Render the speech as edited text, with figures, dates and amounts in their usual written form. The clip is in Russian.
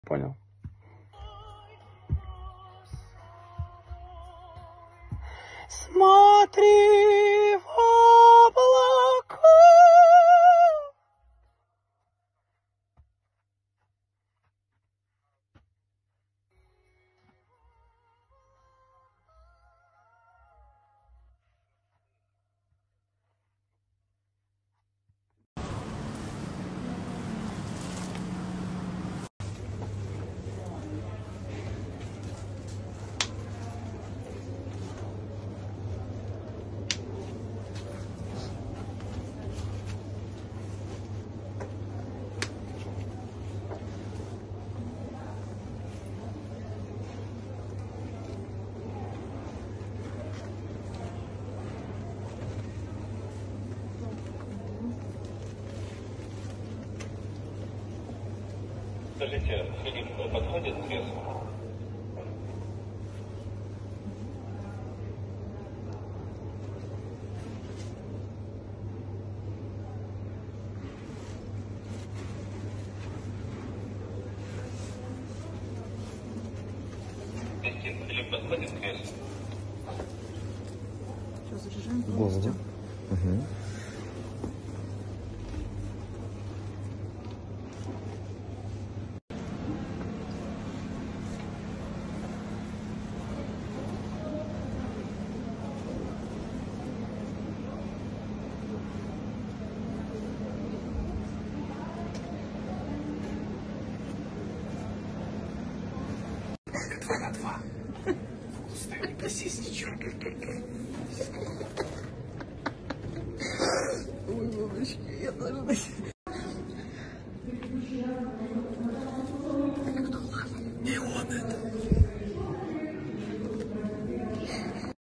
Понял. Смотри в облако. Скажите, Филипп подходит к креслу? Филипп подходит к креслу? Сейчас заряжаем Голову. полностью. Угу. Два на два. Вкусно, не просись ничего. Ой, мамочки, я даже...